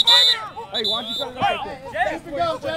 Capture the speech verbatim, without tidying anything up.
Hey, why don't you cut it up right there? Just to go, Jay.